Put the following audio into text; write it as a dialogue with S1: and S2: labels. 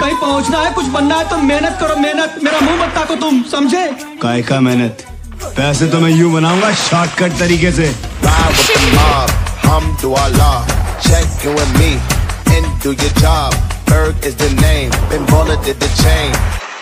S1: कहीं पहुंचना है, कुछ बनना है तो मेहनत करो, मेहनत। मेरा मुंह मत ताको तुम, समझे?
S2: काय का मेहनत? पैसे तो मैं यूं बनाऊंगा शॉर्टकट तरीके से।
S3: Ride with the mob, hum do Allah. Check in with me and do your job. Berg is the name, Ben Baller did the chain.